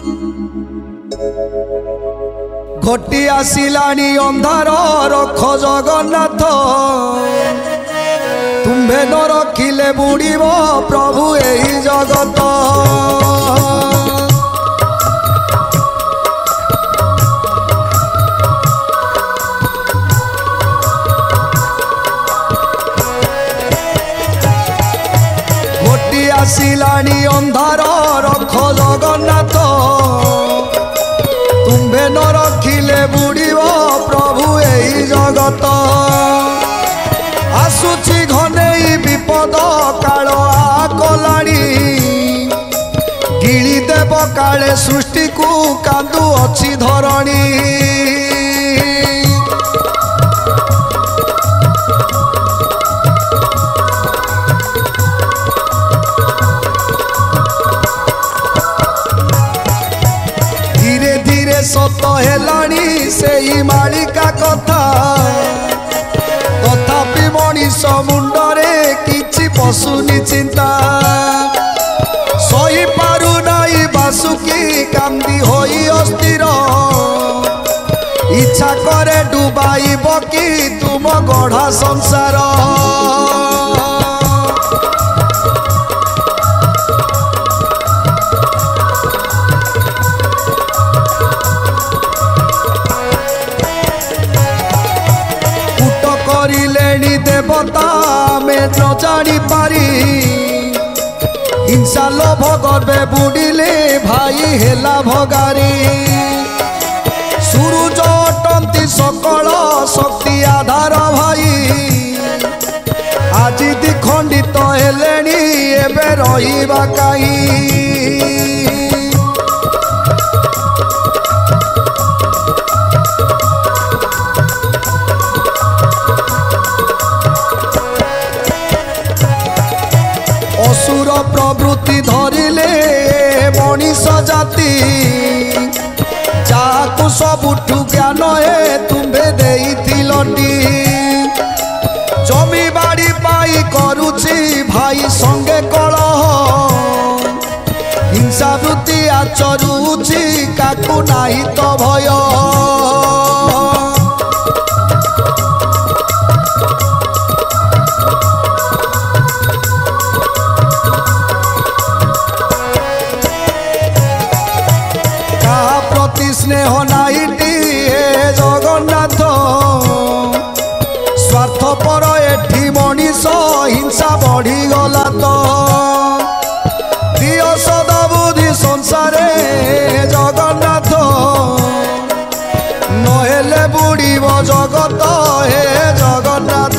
घटी आसिलानी अंधार रख जगन्नाथ तुम्भे न रखिले बुड़ीब प्रभु एही जगत। घटी आसिलानी अंधार रख जगन्नाथ तुम्भे न रखिले बुड़ीब प्रभु एही जगत। आसुची घनेई विपद काल आकलाणी गिली देव काले सृष्टि को कांदु अच्छी धरणी। धीरे धीरे सत हेलाणी सेई मालिका कथा तथापि मनीष मुंडरे किछि पशुनी चिंता सही पारु नाई बासुकी कांदी होई अस्थिर इच्छा करे डुबाइब कि तुम गढ़ा संसार। देवता में न जानी पारी हिंसा लोभ गर्वे बुड़िले भाई हेला भगारी। सूरज अटंती सकल शक्ति आधार भाई आज दिखंडित हेलेनी एबे रहिबा काई। असुर प्रवृत्ति धरिले मनीष जाति जाकु सबुठु ज्ञान हे तुम्भे देइथिलटी जमी बाड़ी पाई करुछि भाई संगे कलह हिंसा वृत्ति आचरुछि काकु नाही तो भय। स्नेह नाइटी हे जगन्नाथ स्वार्थपर एठी मनीष हिंसा बढ़ी गला तो दिय सदा बुद्धि संसारे जगन्नाथ नहेले बुड़ीब जगत हे जगन्नाथ।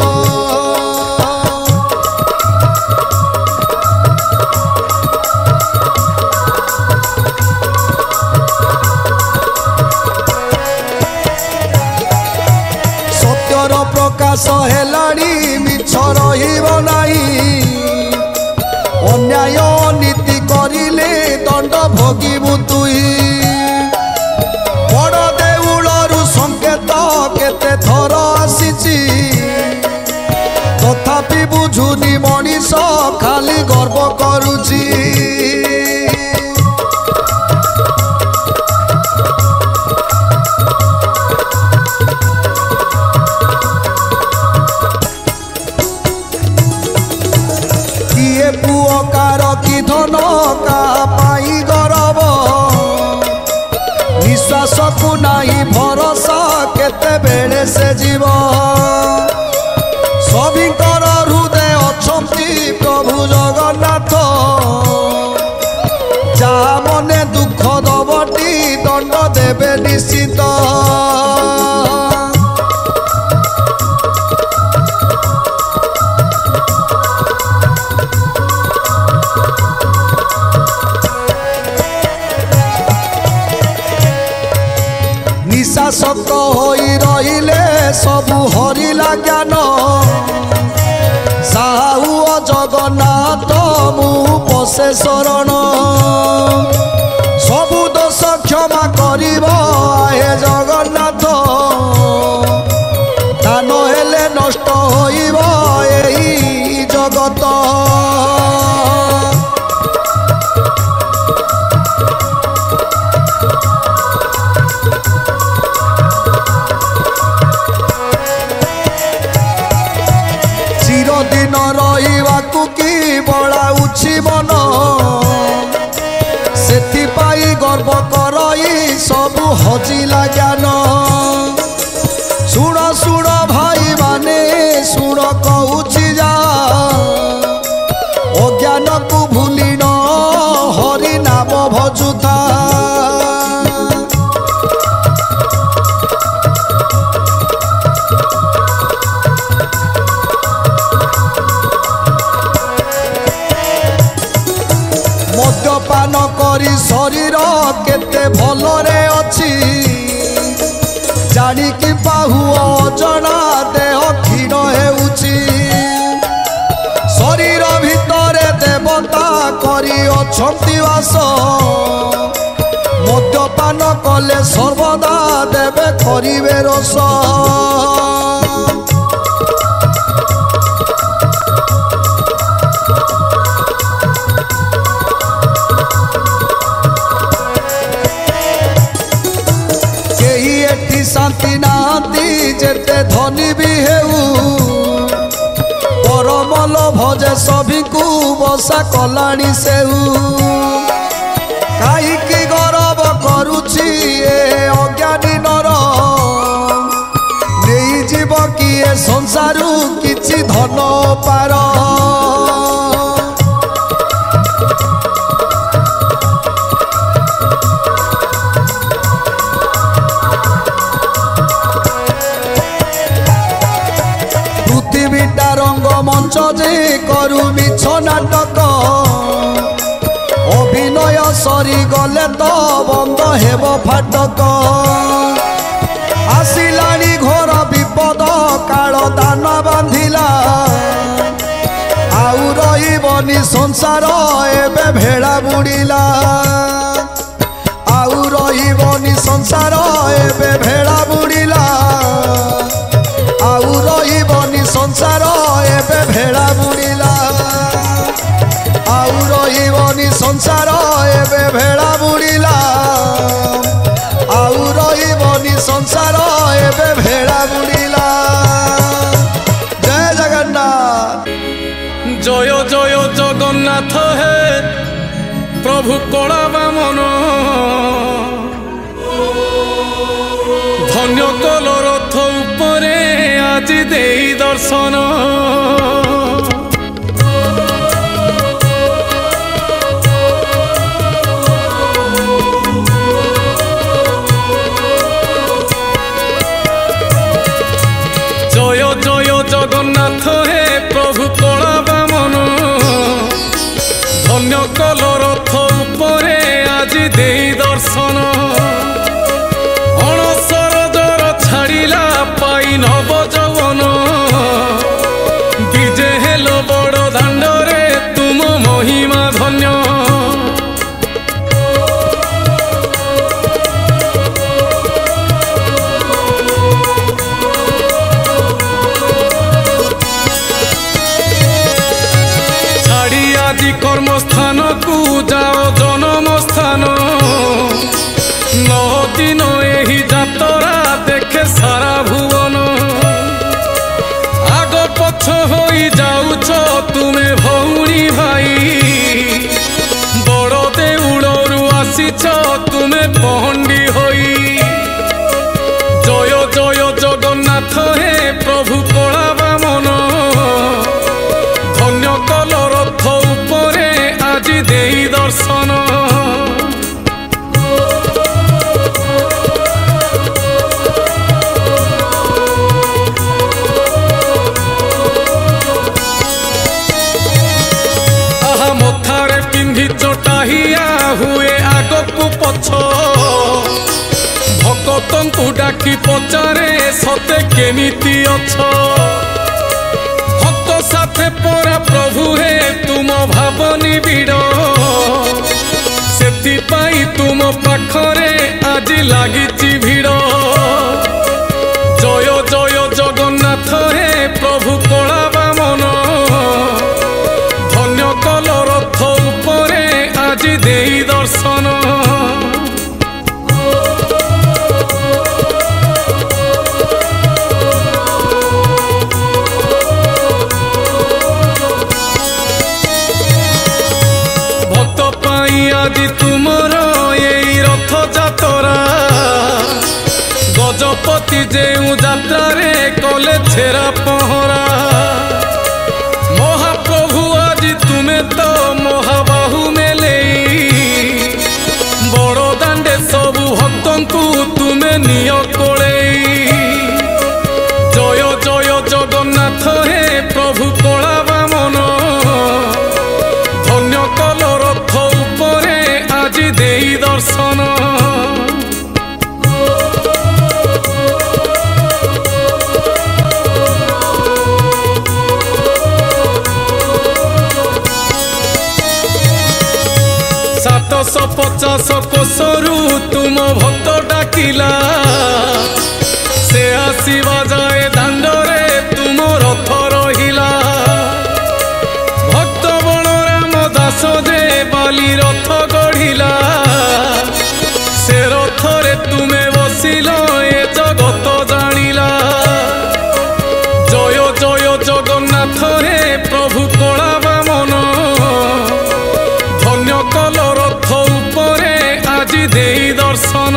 प्रकाश हेलाणी मिछ रहिब नाही अन्याय नीति करिले दंड भोगिबु तुई बड़ देउलरु संकेत केते थर आसीची तथापि बुझुनी मनीष खाली गर्व करुची। पुअकार कि धन का पाई गरब निश्वास को नाही भरोसा केते बेले से जीव सभिंकर हृदय अछंती प्रभु जगन्नाथ जहा मने दुख दबटी दंड देवे निश्चित। निशासक्त होई रहिले सबु हरिला ज्ञान साहु जगन्नाथ मु पसे शरण सबु दोष क्षमा करिब हे जगन्नाथ दान हेले नष्ट होइब एही जगत। पाई गर्व करई सबु हजिला ज्ञान शुण शुण भाई माने शुण कहूची जा अज्ञान को भूली न हरि नाम भजुता मद्यपान करी शरीर केते भलरे अछि जानिकी पाहु अजना देह क्षीण हेउछि शरीर भितरे देवता करी अछंती वास मद्यपान कले सर्वदा देवे करिवे रस शांति नाती जेते धनी भी हेउ परमल भजे सभी को बसा कलाणी सेउ काईकी गौरव करुछि ए अज्ञानी नर नहीं जीव किए संसारू किछि धन पार रंग मंच जे करू मिछ नाटक अभिनय सरी गले तो बंद हेब फाटक आसिलानी घोर विपद काल दान बांधिला आउ रहिबनी संसार एबे भेड़ा बुड़िला आउ रहिबनी संसार एबे भेड़ा बुड़िला आउ रहिबनी संसार एबे भेड़ा बुड़िला आउ रहिबनी संसार एबे भेड़ा बुड़िला आउ रहिबनी संसार एबे भेड़ा बुड़िला जय जगन्नाथ जय जय जगन्नाथ हे प्रभु कला बामन धन्य कल रथ उपरे आज देई दर्शन जय जय जगन्नाथ हे प्रभु कला बामन धन्य कल रथ उपरे आज देई दर्शन छाड़िला पाई नव जवन विजे हेल बड़ दांडरे तुम महिमा धन्य छाड़ी आदि कर्मस्थान को जाओ जन्म स्थान 9 दिन एही जातरा देखे सारा भुवन आग पछ होई जाउछ तुमे भौणी भाई बड़ देउलरू आसीछ तुमे पहंडी होई जय जय जगन्नाथ हे प्रभु कला बामन धन्य कल रथ उपरे आज देई दर्शन चटाहिया हुए आगकू पछ भक्तंकु डाकी पचारे सते केमिति अछ भक्त साथे परा प्रभु हे तुम भावनी बिड़ सेति पाई तुम पाखरे आज लागिची भिड़ जय जय जगन्नाथ हे प्रभु कला बामन धन्य कल रथ उपरे आज देई दर्शन भक्त पाई आज तुमर ଦଳପତି ଯେଉଁ ଯାତ୍ରାରେ କଲେ ଛେରା ପହଁରା। ମହାପ୍ରଭୁ ଆଜି ତୁମେ ତ ମହାବାହୁ ମେଲେଇ, ବଡ଼ ଦାଣ୍ଡେ ସବୁ ଭକ୍ତଙ୍କୁ ତୁମେ ନିଅ କୋଳେଇ। ଜୟ ଜୟ ଜଗନ୍ନାଥ ହେ ପ୍ରଭୁ କଳା ବାମନ, ଧନ୍ୟ କଲ ରଥ ଉପରେ ଆଜି ଦେଇ ଦର୍ଶନ। सातश पचास कोशरू तुम भक्त डाकिला, से आसीबा जाए दांडरे तुम रथ रहिला। भक्त बलराम दास जे बाली रथ गढ़िला, से रथरे तुमे बसिल ए जगत जानिला। जय जय जगन्नाथ हे प्रभु कला बामन, धन्य कल रथ उपरे आजी देई दर्शन।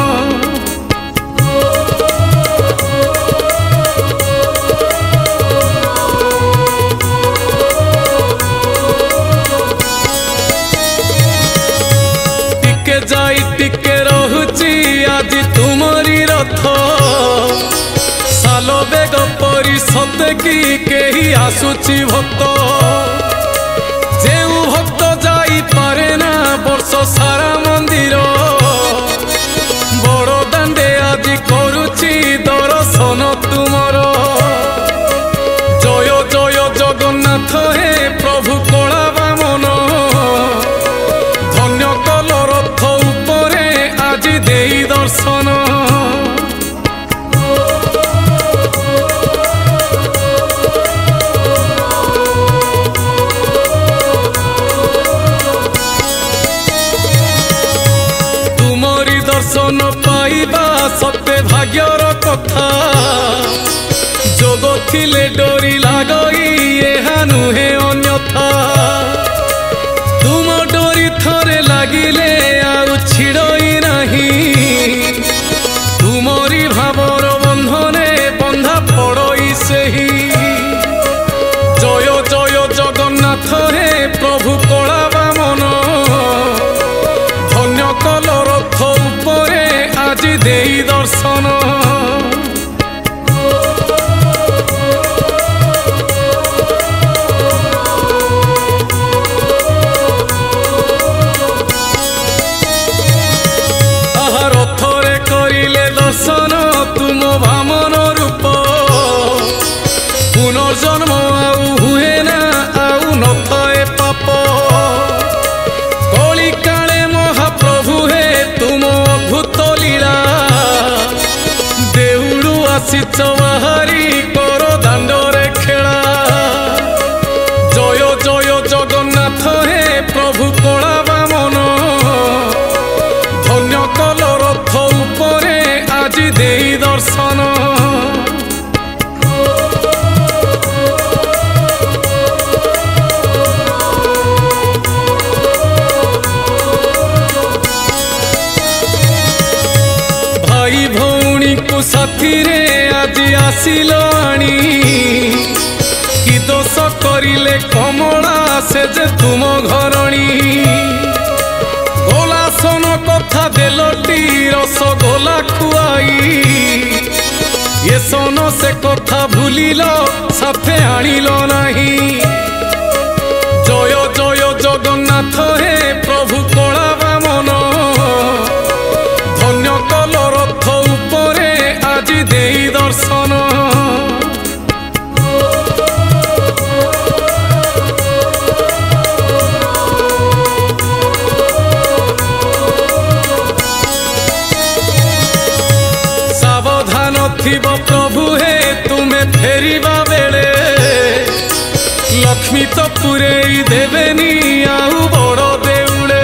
टिके जाई टिके रहुची आजी तुमरी रथ, साल बेग परी सते की केही आसुची भक्त। जेउ भक्त जाई पारे ना वर्ष सारा मंदिर, बड़ दांडे आजी करुची दर्शन तुमर। जय जय जगन्नाथ हे प्रभु कला बामन, धन्य कल रथ उपरे आजी देई दर्शन। दर्शन पाइबा सत्य भाग्यर कथा, जोग थिले डोरी लागई एहा नुहे अन्यथा। तुम डोरी थरे लागिले आउ छिड़ई नाही, तुमरी भावर बंधने बंधा पड़ई सेही। जय जय जगन्नाथ हे प्रभु कला बामन, धन्य कल रथ उपरे आजी देई दर्शन। आहा रथरे करिले दर्शन तुम बामन रूप, पुनर्जन्म आउ हुए ना आउ नथाए पाप। कली काले महाप्रभु हे तुम अद्भुत लीला, देउड़ू आसीच बाहारी कर दांडरे खेला। जय जय जगन्नाथ हे प्रभु कला बामन, धन्य कल रथ उपरे आजी देई दर्शन। भाई भौणी को साथी रे आजी आसिल आनी, कि दोष करिले कमला से जे तुम घरणी। गोलासन कथा देलटी रस गोला खुआई, ये सन से कथा भूलिल साथे आनिल नाही। जय जय जगन्नाथ हे प्रभु कला बामन, धन्य कल रथ उपरे आजी देई दर्शन। सावधान थिब प्रभु हे तुमे फेरिबा बेले, लक्ष्मी तो पुरेई देवेनी आउ बड़ देउड़े।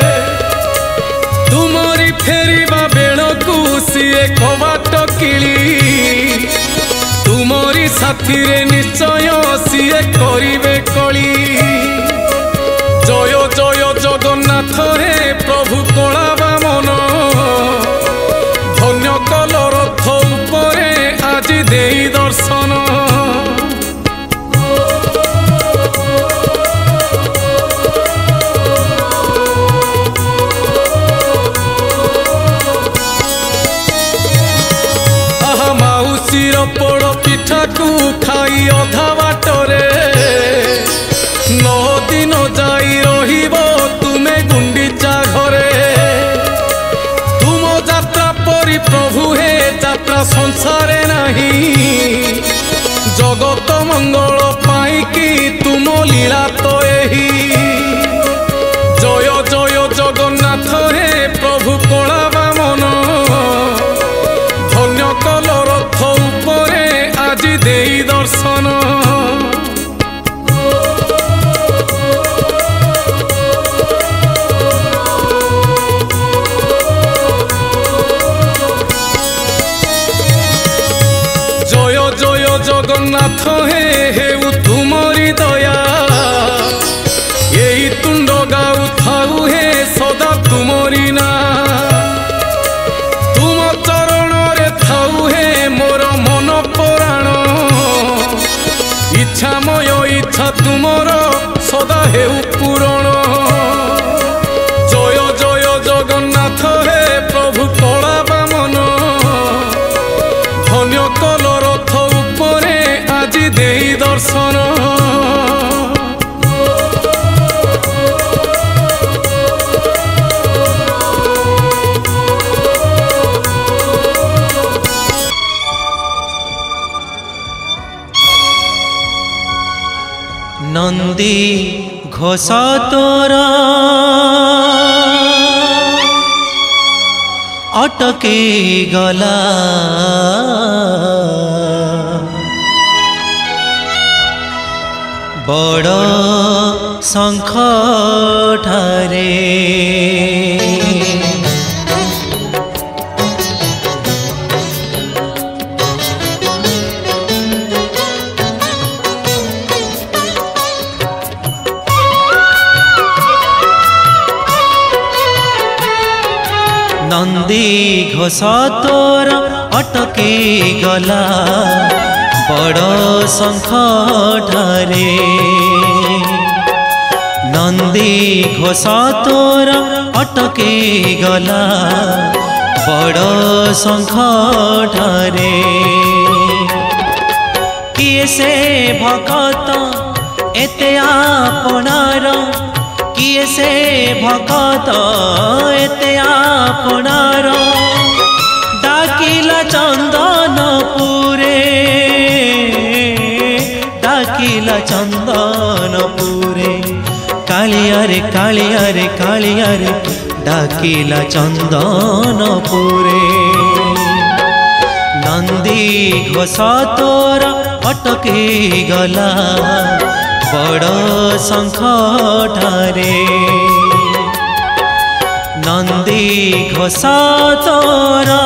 तुमरी फेरिबा बेलकु सिए कबाट किली, तुमरी साथी रे निश्चय सिए करिबे कली। जय जय जगन्नाथ हे प्रभु कला बामन, धन्य कल रथ पिठा को खाई अधा बाटरे 9 दिन जाई रहिबो तुमे गुंडीचा घरे तुम यात्रा परी प्रभु हे यात्रा संसारे नहीं जगत मंगल पाई कि तुम लीला तो एही जय जय जगन्नाथ हे प्रभु कला बामन धन्य कल रथ उपरे आज देई दर्शन जय जय जगन्नाथ हे हेउ तुमरी दया यही तुंड गाऊ थाऊ हे सदा तुमरी ना तुम चरण रे थाऊ हे मोर मन प्राण इच्छामय इच्छा तुमर सदा हेउ पूरण जय जय जगन्नाथ हे प्रभु कला बामन धन्य कल रथ उपरे आज देई दर्शन नंदी घोषा तोरा अटके गला बड़ शंख ठारे नंदी घोषा तोर अटके गला बड़ शंख ठारे नंदी घोषा तोर अटके गला बड़ शंख ठारे किए से भगत एते आपणार किए से भगत एते आपणार डाकिला चंदनपुरे डाकिला चंदनपुरे कालियारे कालियारे कालियारे डाकिला चंदनपुरे नंदी घोषा तोर अटके गला बड़ शंख ठारे नंदी घोषा तोरा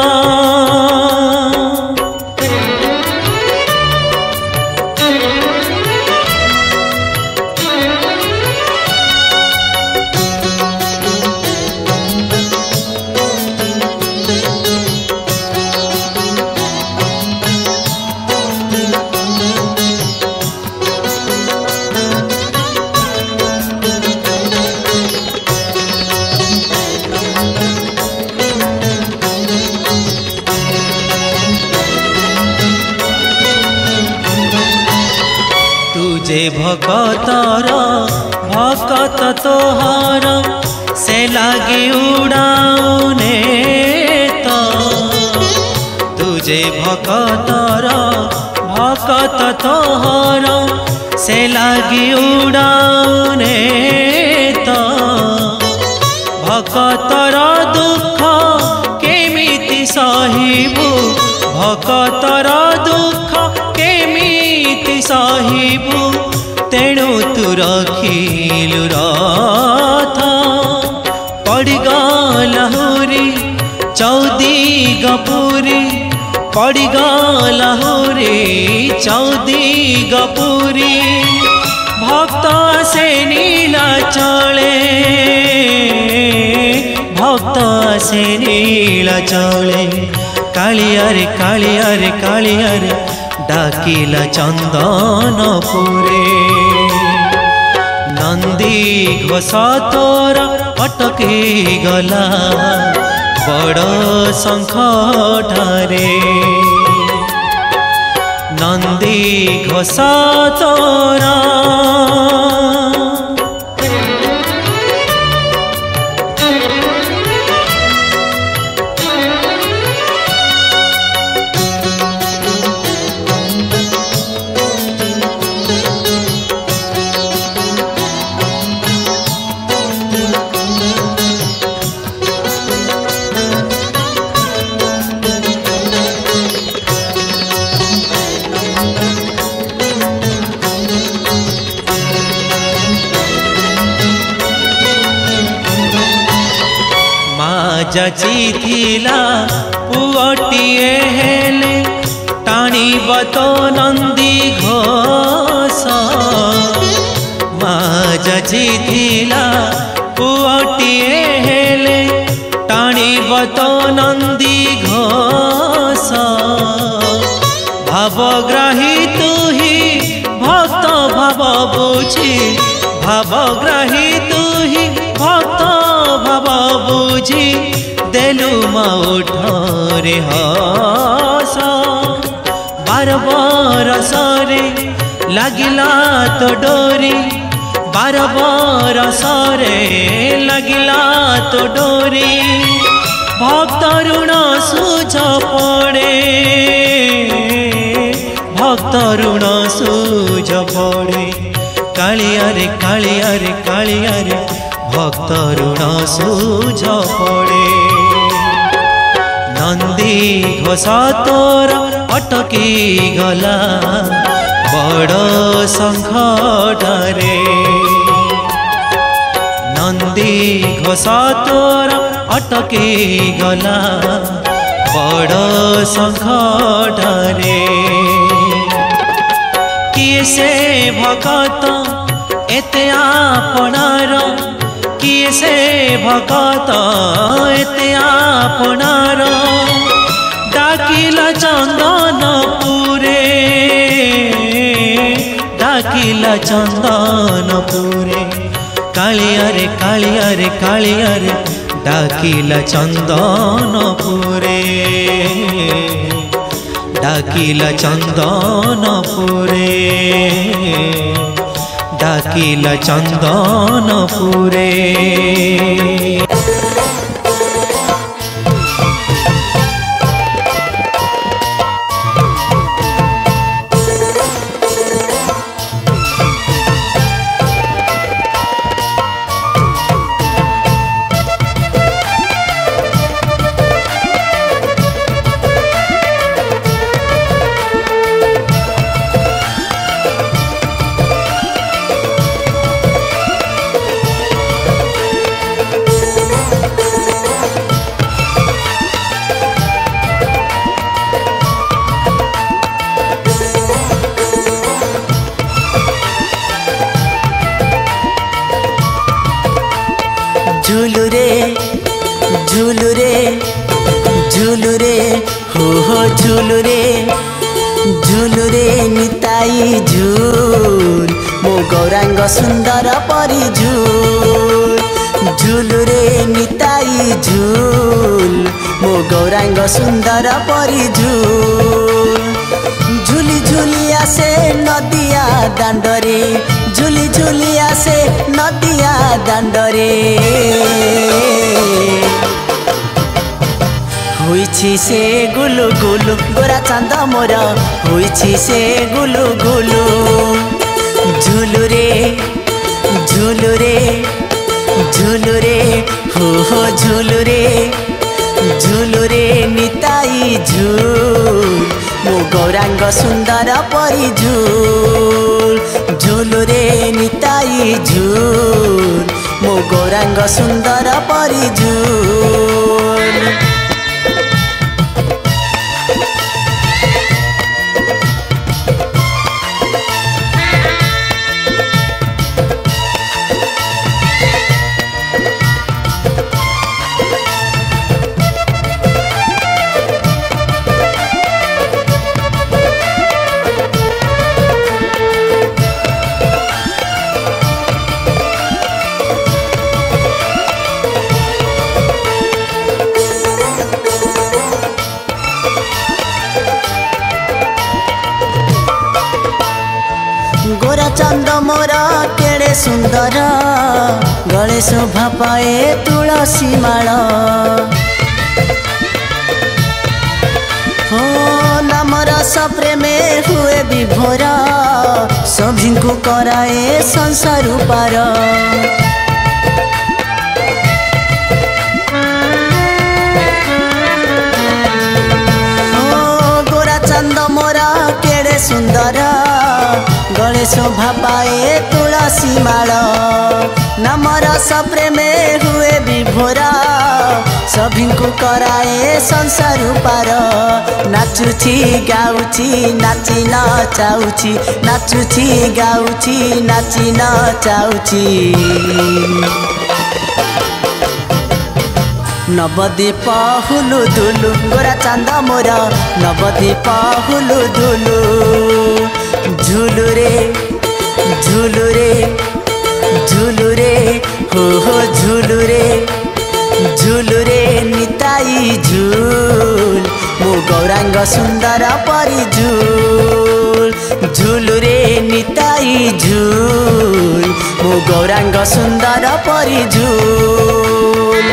तुझे भगतर भगत तोहर से लागे उड़ाउने तो तुझे भगतर भगत तोहर से लागे उड़ाउने तो भगतर दुख केमिति सहिबु भगतर दुख केमिति सहिबु तेणु तू रखिलु रथ पड़गला हुरी चौदिगपुरी पड़गला हुरी चौदिगपुरी भक्त से नीला चले भक्त से नीला चले कालियारे कालियारे कालियारे डाकिला चंदनपुरे नंदी घोषा तोर अटके गला बड़ शंख ठारे नंदी घोष तोरा जचिथिला पुअटिए हेले टाणीब तो नंदी घोष मा जचिथिला पुअटिए हेले टाणीब तो नंदी घोष भावग्राही तू ही भक्त भाव बुझी भावग्राही तू ही भक्त भाव बुझी देलु मौठरे हस बार बरसरे लागिला तो डोरी बार बरसरे लागिला तो डोरी भक्त ऋण सूझ पड़े भक्त ऋण सूझ पड़े कालियारे कालियारे कालियारे भक्त ऋण सूझ पड़े नंदी घोष तोर अटकी गला बड़ संकटरे नंदी घोष तोर अटकी गला बड़ संकटरे किए से भगत एते आपनार किए से भगत एते आपनार डाकिला चंदनपुरे डाकिला चंदनपुरे कालियारे कालियारे कालियारे डाकिला चंदनपुरे डाकिला चंदनपुरे डाकिला चंदनपुरे झुलुरे हो झुलुरे निताई झुल मो गौरांग सुंदर परी झुल झुलुरे निताई झुल मो गौरांग सुंदर परी झुल झुली झुली आसे नदिया दांडरे झुली झुली आसे नदिया दांडरे होइछि से गुलु गुलु गोरा चांद मोर होइछि से गुलु गुलु झुलुरे झुलुरे झुलुरे हो झुलुरे झुलुरे निताई झुल मो गौरांग सुंदर परी झुल झुलुरे निताई झुल मो गौरांग सुंदर परी झुल चांद मोर केड़े सुंदर गले शोभा पाए तुलसी माल हो नामर सप्रेमे हुए विभोर सभी को कराए संसार पार गोरा चांद मोरा केड़े सुंदर गले शोभा पाए तुलसी माल नामर सप्रेमे हुए विभोरा सभी को कराए संसार पार नाचुची गाउची नाची नचाउची नाचुची गाउची नाची नचाउची नवदीप हुलु धुलु गोरा चांद मोर नवदीप हुलु धुलु झुलु रे झुलु रे झुलु रे हो झुलु रे झुलु रे निताई झूल मो गौरांग सुंदर परी झूल झुलु रे निताई झूल मो गौरांग सुंदर परी झूल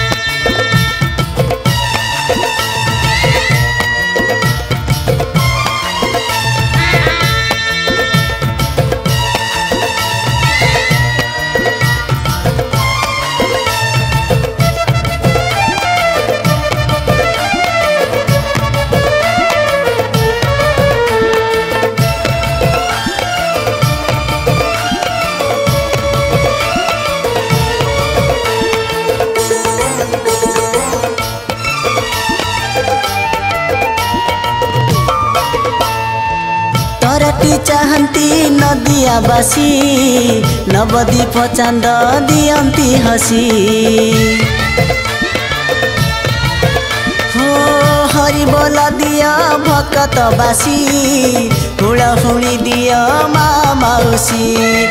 चाहती नदिया बासी नवदीप चांद दियंती हसी हो हरि बोल दिया भक्त बासी हुड़ा हुड़ी दिया माँ मौसी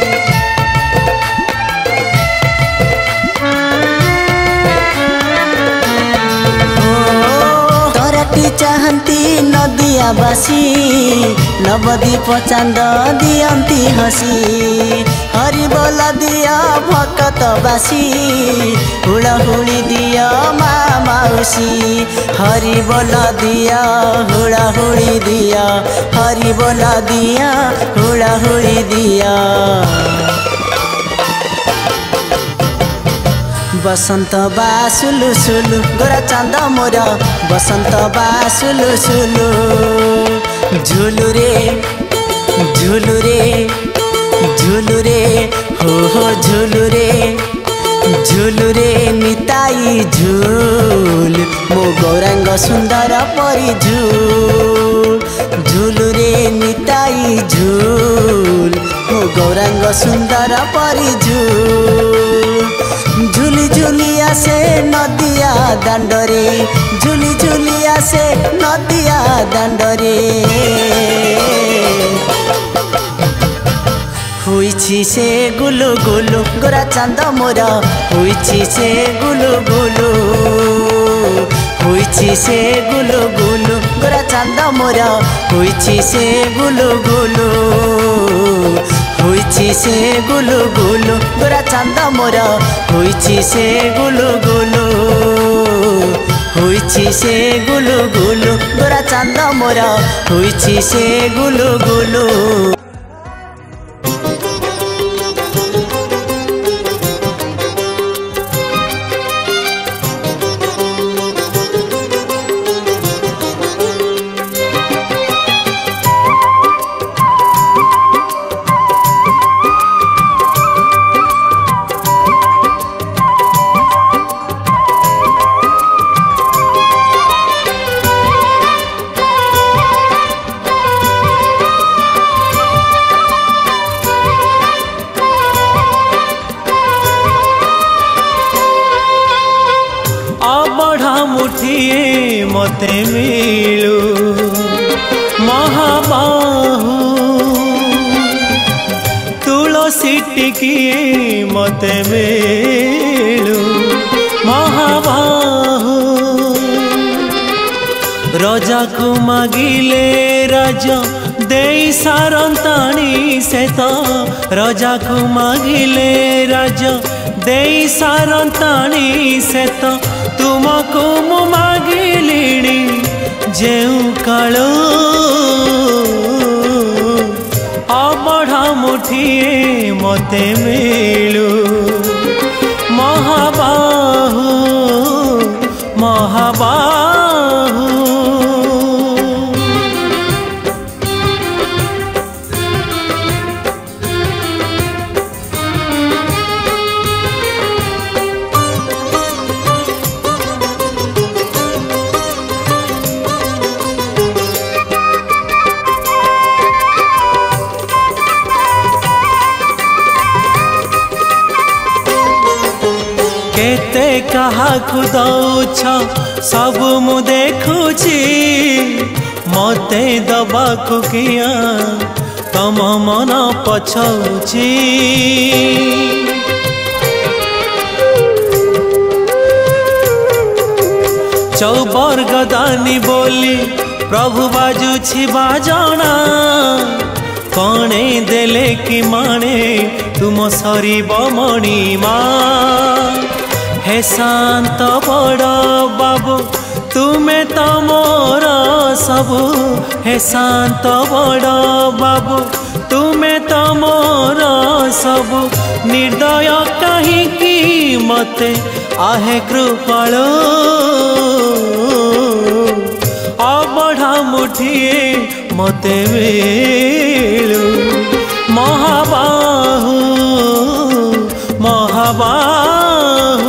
चाहती नदिया बासी नवदीप चांद दियंती हसी हरि बोल दिया भक्त बासी हुड़ाहुड़ी दिया माँ मौसी हरि बोल दिया हुड़ाहुड़ी दिया हरि बोल दिया हुड़ाहुड़ी दिया बसंत बा सुलु सुलु गोरा चांद मोर बसंत बा सुलु सुलु झुलु रे झुलु रे झुलु रे हो झुलु रे झुलु रे निताई झूल मो गौरांग सुंदर परी झूल झुलु रे निताई झूल मो गौरांग सुंदर परी झूल झुली झुली आसे नदिया दांडरे झुली झुली आसे नदिया दांडरे हुईछि से गुलु गुलु गोरा चांद मोर हुईछि से गुलु गुलु हुईछि से गुलु गुलु गोरा चांद मोर हुईछि से गुलु गुलु हुईछि से गुलु गुलु गोरा चांद मोर हुईछि से गुलु गुलु हुईछि से गुलु गुलु गोरा चांद मोर हुईछि से गुलु गुलु मुठिए मते मिलू महाबाहु तुलसी टिकिए मते मिलू महाबाहु राजा को मागिले राजा देई सारंताणी से तो राजा को मागिले राज देई सारंताणी से तो तुमको मु मागिलिणी जेउ कालो अबढ़ा मुठिए मते मिलू महाबाहु महाबाहु केते काहाकु दौछ सब मु देखुची मते दबाकु किया तम मन पछौची चौबर गदानी बोली प्रभु बाजुछि बाजना कणे देले कि माने तुम सरीब मणिमा हे शांत बड़ बाबू तुम्हें तो मोर सबू हे शांत बड़ बाबू तुम्हें तो मोर सबू निर्दय कहीं मते आहे कृपाल अबढ़ा मुठिए मते मिलू महाबाहु महाबाहु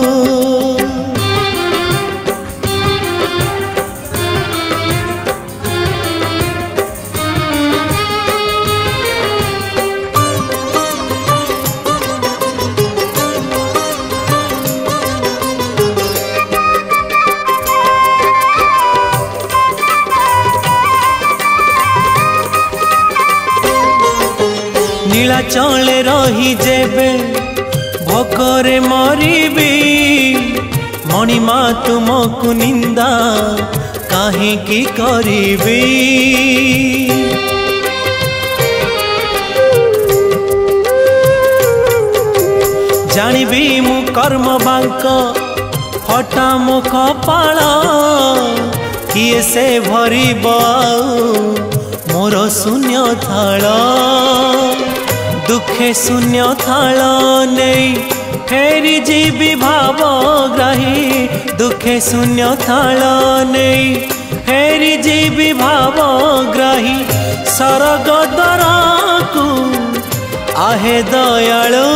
नीलाचले रही जेबे भोकरे मरीबी मणिमा तुमको निंदा काहे की करीबी जानिबी मु कर्म बांक हटा मो कपाल किए से भरीब मोर शून्य थाल दुखे शून्य थाल नहीं फेरी जीवी भावग्राही दुखे शून्य थाल नहीं फेरी जीवी भावग्राही सरग दरकू आहे दयालु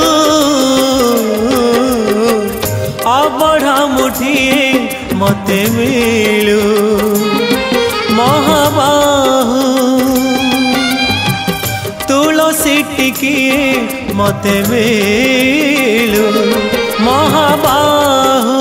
अबढ़ा मुठिए मते मिलू महाबाहु तुलसी टिकिए मते मिलू महाबाहु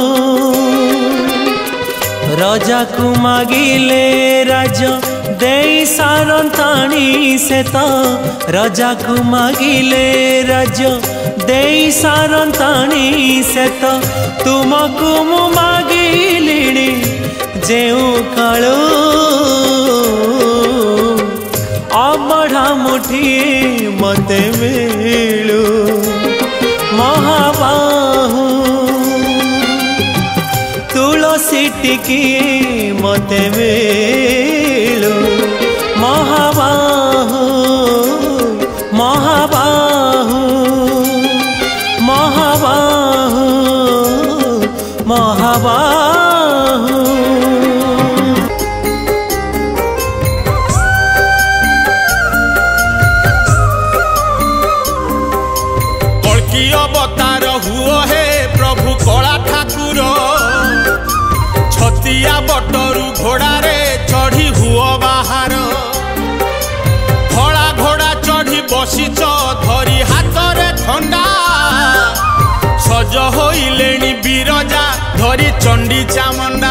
राजा को मागिले राज देई सारंताणी से तो राजा को मागिले राज देई सारंताणी से तो तुमको मु मागिलिणी जेउ कालो अबढ़ा मुठिए मते मिलू महाबाहु तुलसी टिकिए मते मिलू महाबाहु महाबाहु महाबाहु महाबाहु अवतार हुओ हे प्रभु कला ठाकुर छतिया बटरू घोड़ा रे चढ़ी हुओ बाहर धड़ा घोड़ा चढ़ी बसीच धरी हाथ रे ठंडा सज होइलेनी बिरजा धरी चंडी चामुंडा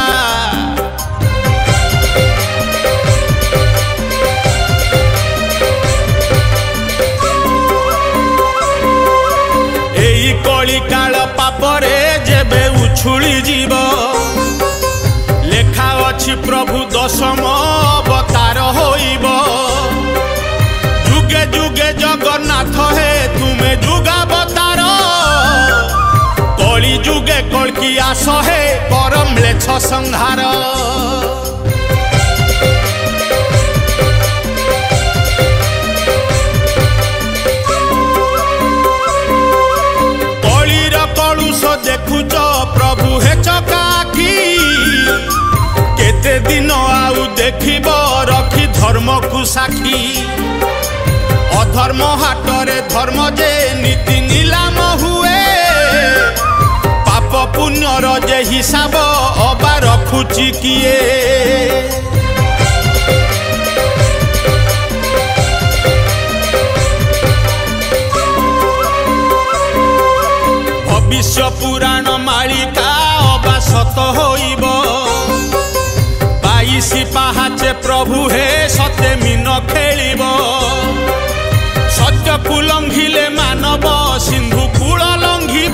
काल पापरे जेबे उछुली जीव लेखा अछि प्रभु दशम अवतार होइब जुगे जगन्नाथ हे तुमे जुगावतार कली जुगे कल्की आस हे परम म्लेच्छ संहार कलीर कलुष देखुच प्रभु हे चकाखी केते दिन आउ देखिब रखी धर्म को साखी अधर्म हाटरे धर्म जे नीति नीलाम हुए पाप पुण्यर जे हिसाब अबा रखुची किए भविष्य पुराण मालिका अबा सत होइब 22 पाहाचे प्रभु हे सते मीन खेलिब सत्य को लंघिले मानव सिंधु कूल लंघिब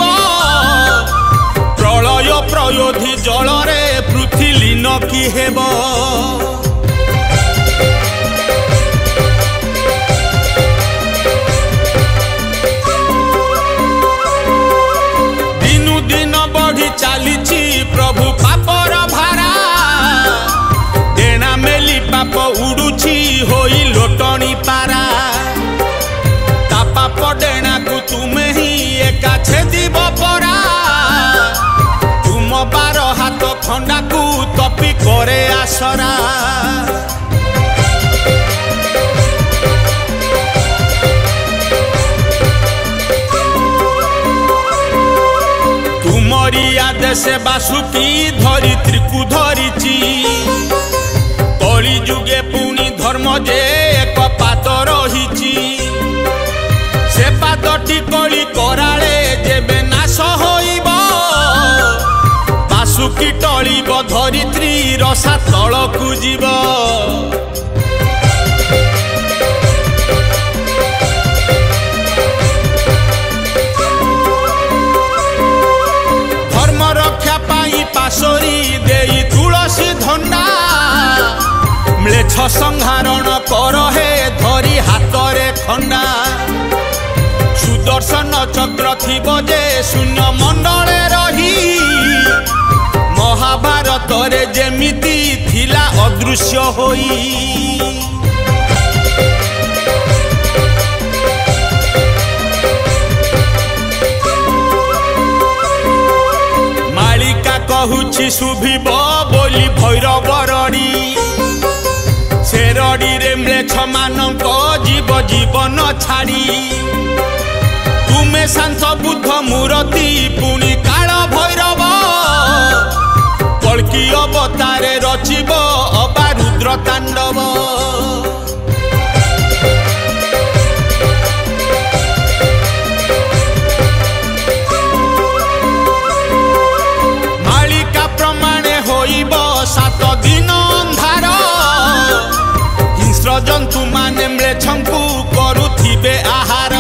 प्रलय प्रयोधि जलरे पृथ्वी लीन कि हेब दिनु दिन बढ़ी चलीछि प्रभु पापर भारा देना मेली पाप उड़ुछि होई लोटनी पारा पाप डेणा को तुम्हें ही एका छेदिब परा तुम 12 हाथ खंडा को तपी करे आसरा तुमरी आदेश बासुकी धरित्री को धरिची कली जुगे पुणी धर्म जे एक पाद रहिची से पादटी कली कराले जेबे नाश होइब बासुकी टलिब धरित्री रसा तलकु जीव धर्म रक्षा पाई पासोरी देई तुलसी धंडा म्लेच्छ संहारण कर हे धरी हातरे खंडा सुदर्शन चक्र थिब जे शून्य मंडले रही महाभारत रे जेमिति थिला अदृश्य होई मालिका कहुछि शुभिब बोली भैरव रड़ी से रड़ी रे म्लेच्छ मानक जीव जीवन छाड़ी तुमे शांत बुद्ध मूर्ति पुणी काल भैरव कल्की अवतारे रचिब अबा रुद्र तांडव मालिका प्रमाणे होइब 7 दिन अंधार हिंस्र जंतु माने म्लेच्छंकु करुथिबे आहार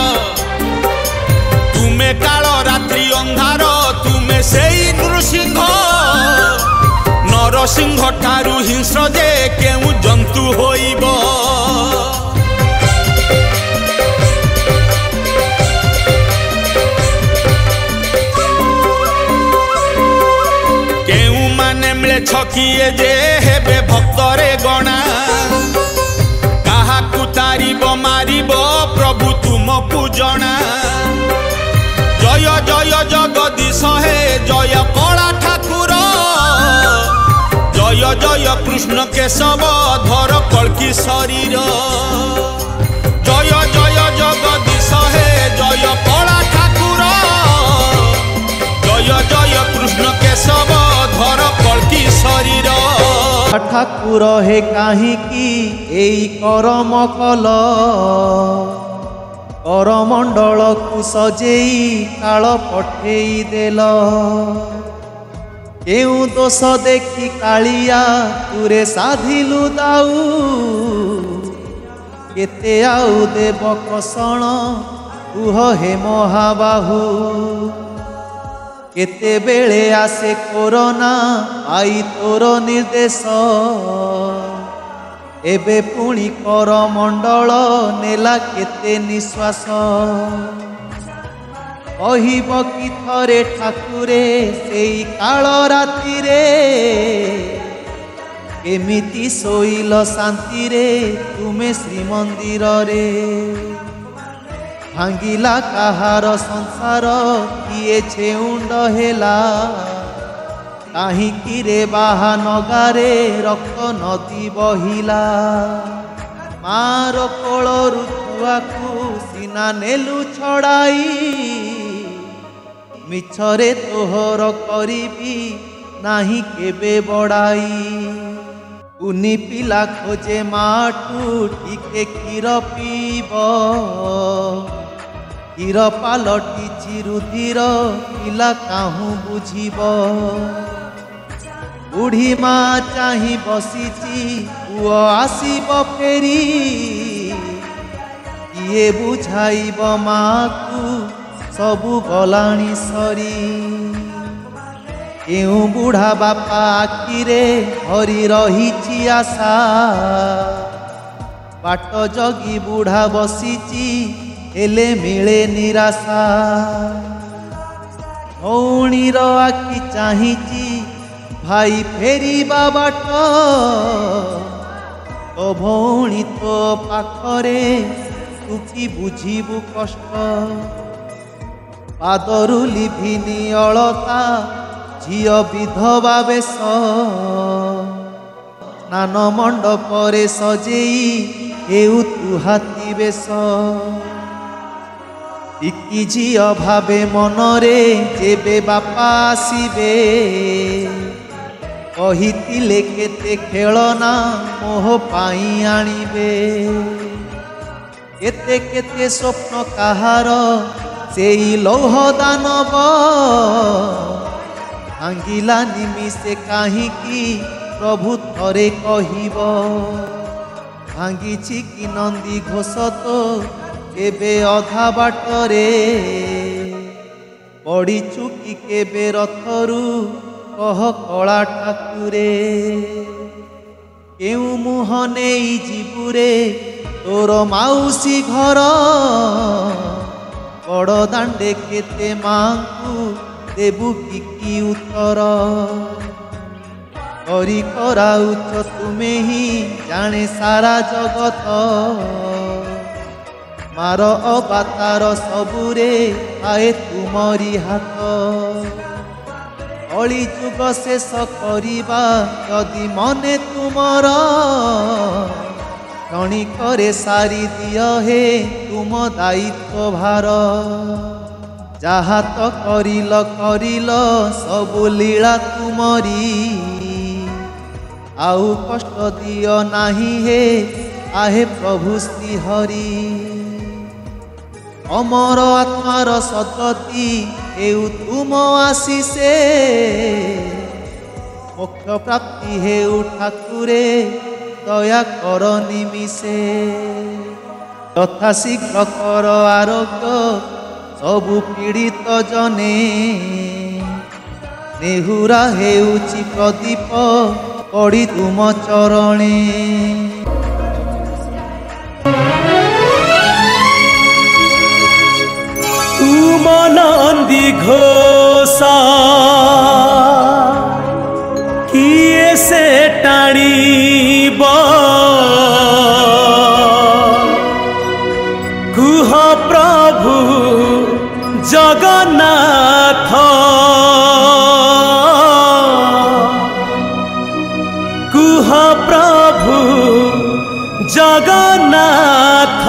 तुमे काल रात्रि अंधार तुमे सेई नृसिंह नरसिंह ठारू हिंस्र जे केउ जंतु होइब केउ माने म्लेच्छ किए जे हेबे भक्तरे गणा काहाकु तारिब मारिब प्रभु तुमकु जना जय जय जगदीश हे जय कला ठाकुर जय जय कृष्ण केशव धर कल्की शरीर जय जय जगदीश हे जय कला ठाकुर जय जय कृष्ण केशव धर कल्की शरीर ठाकुर हे काहीकि एई करम कल करमंडल को सजेई काल पठेई देल केउ दोष देखी कालिया तुरे साधिलु दाऊ केते आउ देव कषण कुह हे महाबाहू केते बेले आसे कोरोना आई तोर निर्देश एबे पुणी कर मंडल नेला केते निश्वास कहिब कि थरे ठाकुरे सेई काल राति रे केमिति सोइल शांति रे तुमे श्रीमंदिर रे भांगिला काहार संसार किए छेउंड हेला काहींकि रे बाहा नगारे रक्त नदी बहिला मार कोलरु छुआकू सीना नेलु छड़ाई मिछरे तोहर करिबी नाही केबे बड़ाई उनी पिला खोजे माठू टिके क्षीर पीब क्षीर पालटी चिरुधीर पिला काहू बुझीब बुढ़ी माँ चाही बसीची पुओ आसीब फेरी किए बुझाइब माँ को सबु गलाणी सरी केउ बुढ़ा बापा आखिरे हरी रही आशा बाट जगी बुढ़ा बसीची हेले मिले निराशा भौणीर आखि चाहिची भाई फेरी बाट तो भौणी तो पाखरे तुकी बुझीबु कष्ट पादरु लिभिनी अलता झियो विधवा बेश स्नान मंडपरे सजेई हेउ तु हाथी बेश टिकी झियो भावे मनरे जेबे बापा आसीबे कहितिले केते खेलना मोह पाई आनिबे केते केते स्वप्न काहार सेई लौह दानव भांगिला निमिषे काहींकि प्रभु थरे कहिब भांगिछि कि नंदी घोष तो केबे अधा बाटरे पड़ी चुकी केबे रथरू कह कला ठाकुरे केउ मुह नेई जीबुरे तोर माउसी घर बड़ दांडे केते मांकु देबु कि उत्तर करी कराउछ तुमे ही जाने सारा जगत मार अबातार सबुरे आए तुमरी हाथ अली जुग शेष करिबा यदि मने तुमर क्षणिकरे सारी दिय हे तुम दायित्व भार जहा तो करिल सबु लीला तुमरी आउ कष्ट दिय नाही हे आहे प्रभु श्री हरि अमर आत्मार सद्गति हेउ तुम आशीषे मोक्ष प्राप्ति हेउ ठाकुरे दया कर निमिषे यथा शीघ्र कर आरोग्य सबु पीड़ित जने नेहुरा हेउछि प्रदीप पड़ी तुम चरणे तुम नंदी घोषा किए से टाणीब कुह प्रभु जगन्नाथ कुह प्रभु जगन्नाथ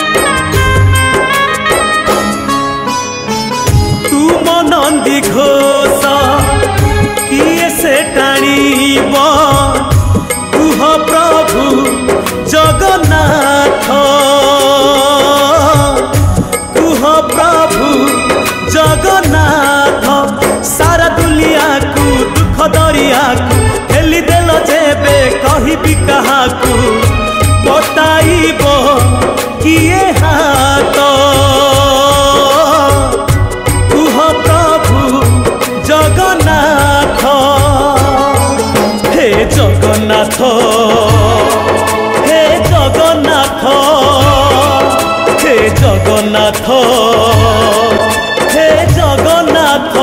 घोषा जगन्नाथ हे जगन्नाथ हे जगन्नाथ हे जगन्नाथ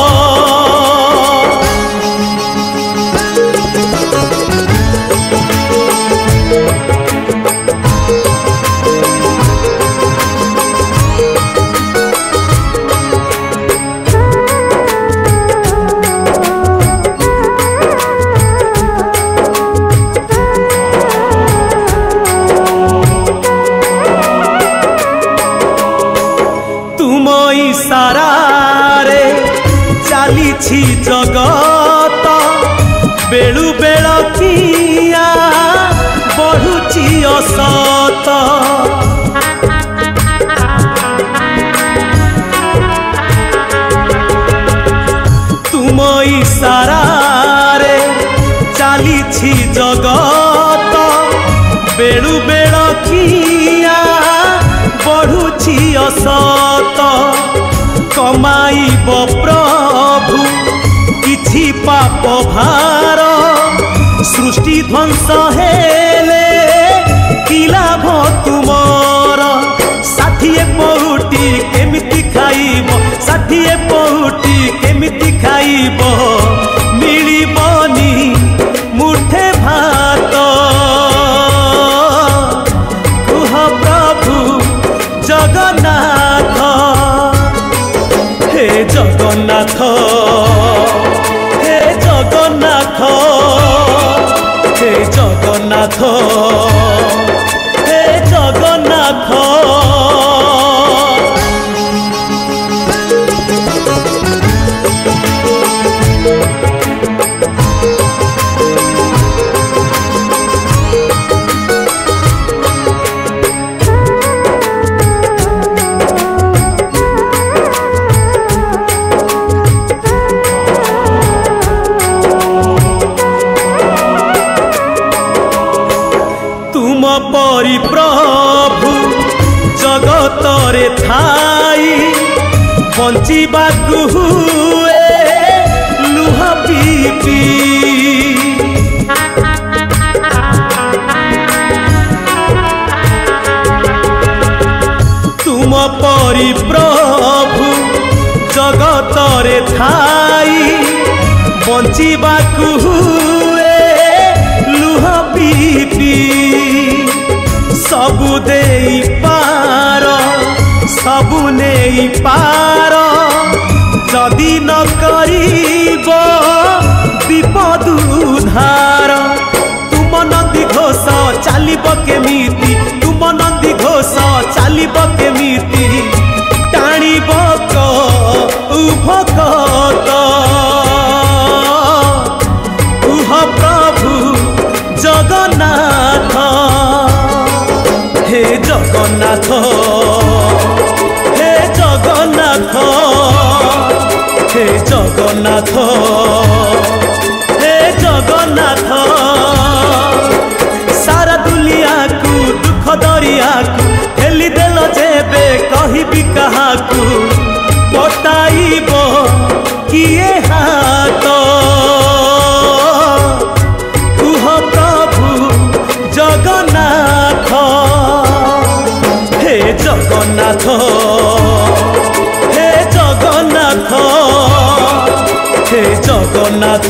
सारे चालीछि जगत बेलु बेलकिया बढ़ुछि असत तुम इशारारे चालीछि जगत बेलु बेलकिया बढ़ुछि असत कमाइब प्रभु किछि पाप भार सृष्टि ध्वंस हेले कि लाभ तुमर 60 पहुटी केमिति खाइब 60 पहुटी केमिति खाइब मिलिबनी मुठे भात कुह प्रभु जगन्नाथ हे जगन्नाथ हे जगन्नाथ हे जगन्नाथ हे जगन्नाथ परि प्रभु जगतरे थाई बंचिबाकु हुए लुह पी पी तुम परि प्रभु जगतरे थाई बंचिबाकु हुए लुह पी पी सबु देई पार सबु नेई पार जदि न करिब विपद उद्धार तुम नंदी घोष चलिब केमिति तुम नंदी घोष चलिब केमिति टाणिब भगत उह प्रभु जगन्नाथ हे जगन्नाथ हे जगन्नाथ हे जगन्नाथ हे जगन्नाथ सारा दुनिया को दुख दरिया को हेली देल जेबे कहिबी काहाकू बताइब किए हाथ कुह प्रभु जगन्नाथ हे जगन्नाथ हे जगन्नाथ हे जगन्नाथ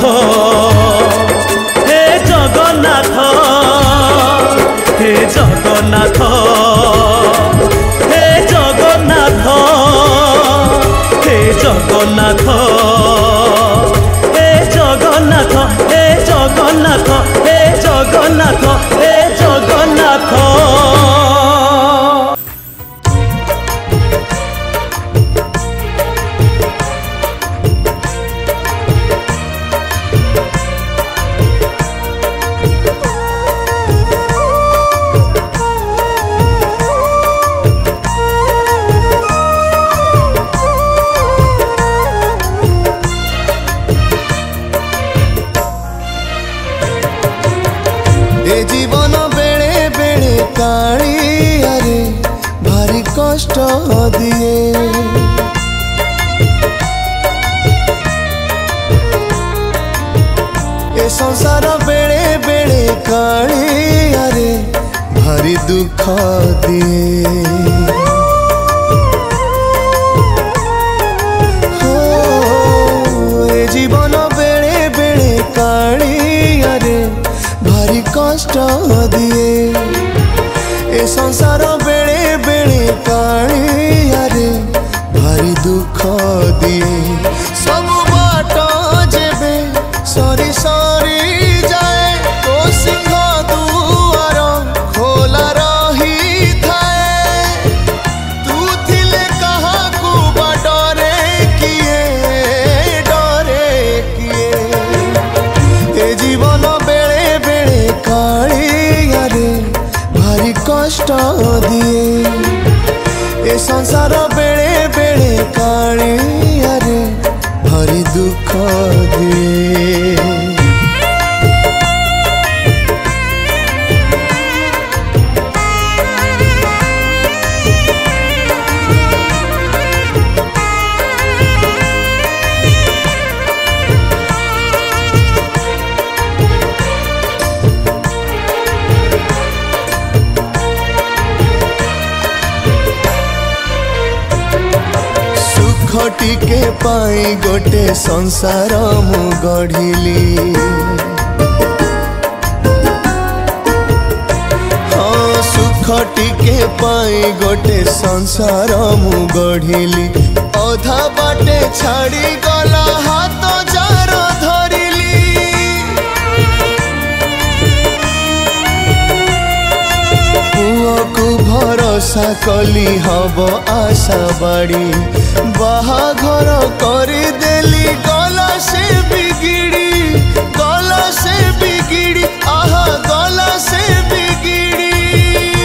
हे जगन्नाथ हे जगन्नाथ हे जगन्नाथ हे जगन्नाथ हे जगन्नाथ हे जगन्नाथ हे जगन्नाथ हे जगन्नाथ ए जीवन बेले बेले कालिया रे भारी कष्ट दिए ए संसार बेले बेले कालिया रे भारी दुख दिए। जीवन बेले बेले कालिया रे भारी कष्ट दिए। ए संसार बेले बेले कालिया रे भारी दुख दिए। सब बाट जेबे सरी सरी जाए तो सिंह दुआर खोला रही थाए। तू थिले कहा को डरे किए ए जीवन बेले बेले कालिया रे भारी कष्ट दिए। ए संसार बेले बेले कालिया रे भारी दुख दिए। टिके पाई गोटे संसार मु गढ़िली। हाँ सुख टिके पाई गोटे संसार मु गढ़िली। अधा बाटे छाड़ी गला हाथ जार धरिली। पुआ को भरोसा कली हब आशा बाड़ी। बाहाघर करदेली गला से बिगिड़ी। गला से बिगिड़ी आहा गला से बिगिड़ी।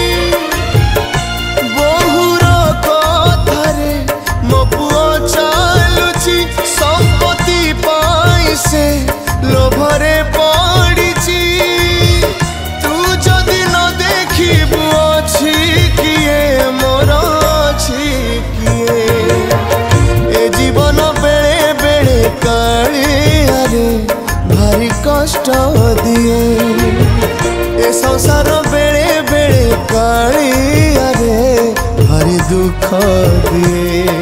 बहुर कथारे मो पुओ चालुची। संपत्ति पाई से लोभरे पड़िची। तू जदि न देखिबु अछि किए मोर अछि किए। जीवन बेले बेले कालिया रे भारी कष्ट दिए। ए संसार बेले बेले कालिया रे भारी दुख दिए।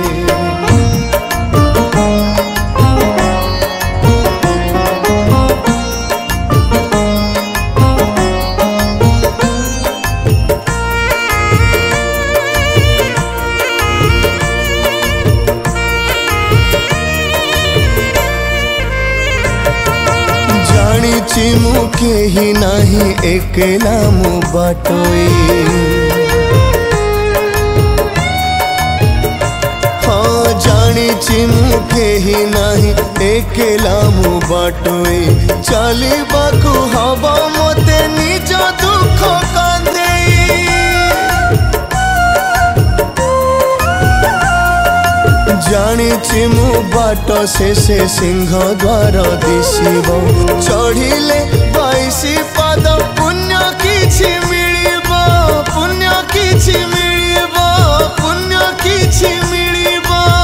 मु केही नाही एकला मु बाटोई। हाँ जानी मु केही नाही एकला मु बाटोई। चलिबाकू हब मते निज दुख कांदेई। जानी मु बाट शेषे सिंह द्वार दिशिब। चढ़िले 22 पाद पुण्य किछि मिलिब। पुण्य किछि मिलिब। पुण्य किछि मिलिब।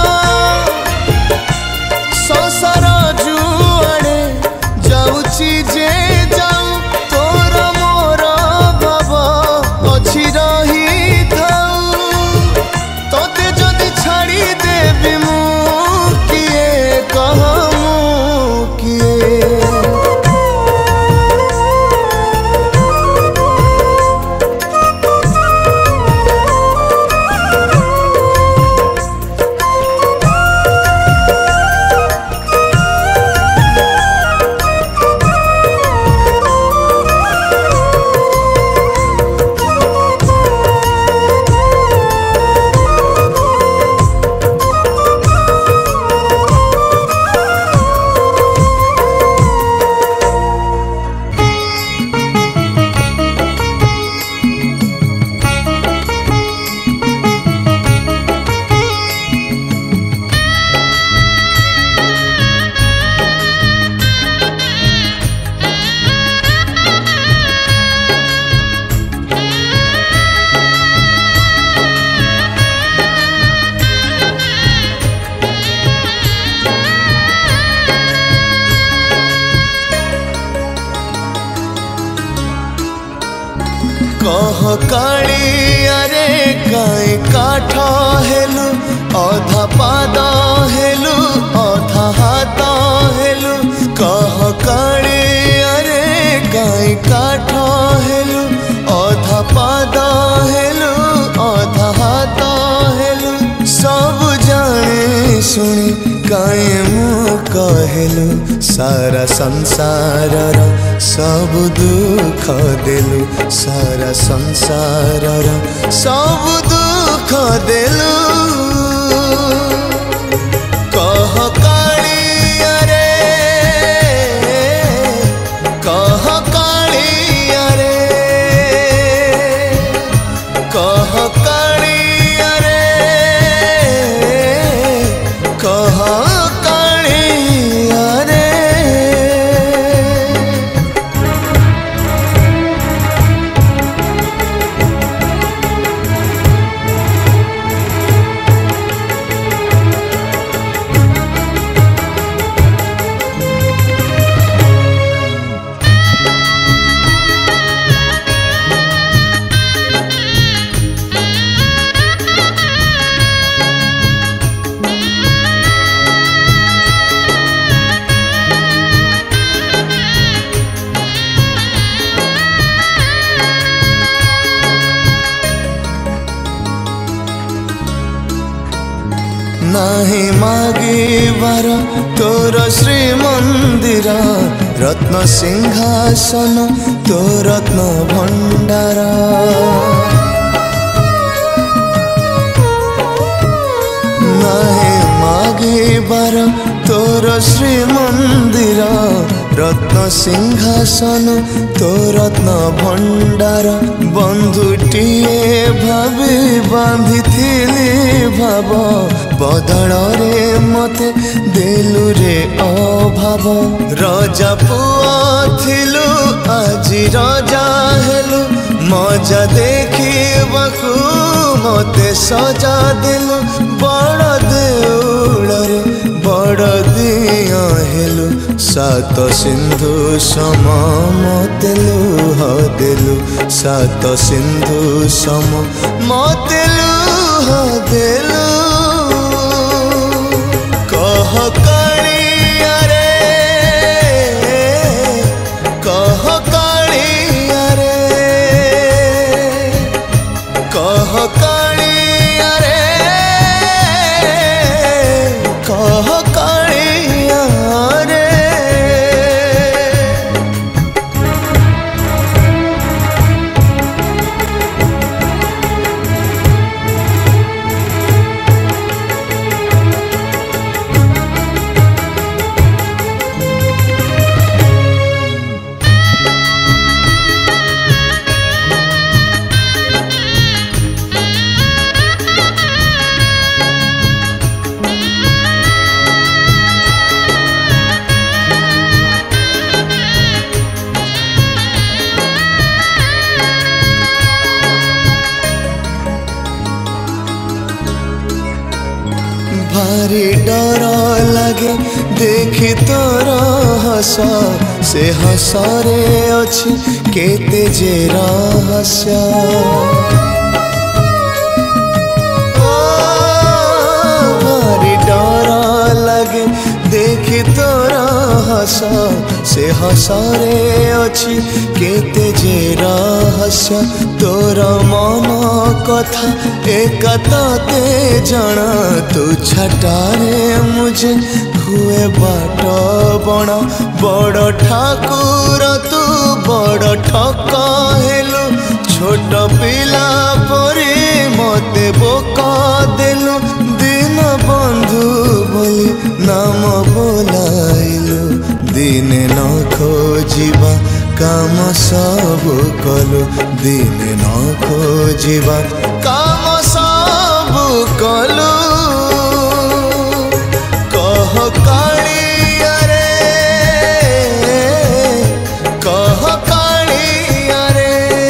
संसार जुआड़े जाउछि जे जाऊ तोर मोर भाव अछि रही थाऊ। तोते जदि छाड़ी देबी मु किए कहमु किए। काठ हेलु अधा पाद हेलु अधा हाथ हेलु सब जाने शुणी काई मु कहलु सारा संसार सब दुख देलु सारा संसार सब दुख देलु कह कालिया रे कह कालिया रे कह कालिया रे कह कालिया रे नहीं मागिबार तोर श्रीमंदिर रत्न सिंहासन तो रत्न भंडार नहीं मागिबार तोर श्रीमंदिर रत्न सिंहासन तो रत्न भंडार बंधुटीए भाभी बांधी भाव बदल रे मते देलु रे अभाव रजा पुआ थिलु आजी रजा हेलु मजा देखिबाकू मते सजा देलु बड़ देउल रे बड़ दिया हेलु सात सिंधु सम मते लुह देलु सात सिंधु सम मते लुह देलु कह कालिया रे कह कालिया रे कह कालिया रे कह कालिया रे भारी डर लगे देखी तोर हस से हसरे अच्छी केते जे रहस्य भारी डर लगे देखी तोर हस से हसरे अच्छी केते जे रहस्य तोर मन कथा एक ते जाना तू छटारे मुझे हुए बाट बणा बड़ ठाकुर तू बड़ ठक हेलु छोट पिला परी मते बोका देलु दिन बंधु बोली नाम बोलाइलु दिने न खोजिबा काम सब कलु दिने न खोजिबा काम सब कलु कह कालिया रे कह कालिया रे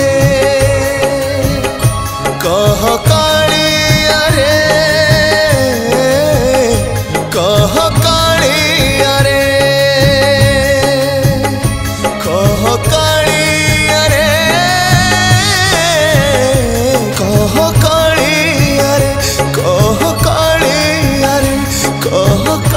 कह कालिया रे कह कालिया रे कह कालिया रे कह कालिया रे कह कालिया रे कह